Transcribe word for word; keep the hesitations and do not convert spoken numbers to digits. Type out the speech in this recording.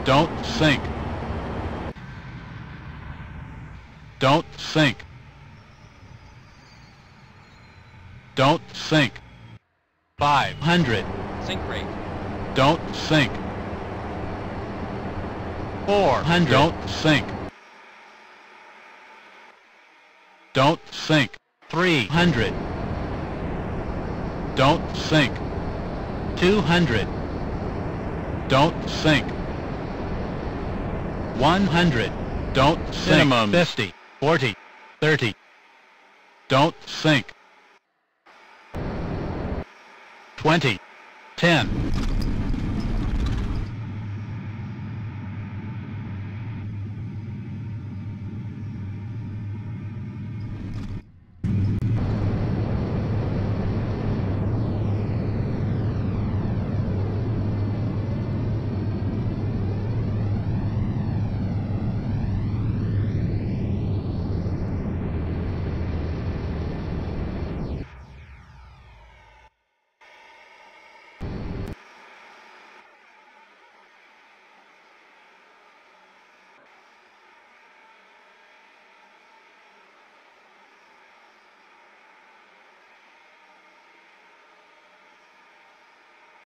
Don't sink. Don't sink. Don't sink. five hundred. Sink rate. Don't sink. four hundred. Don't sink. Don't sink. three hundred. Don't sink. two hundred. Don't sink. one hundred. Don't sink. Minimum. fifty. forty. thirty. Don't sink. twenty. ten.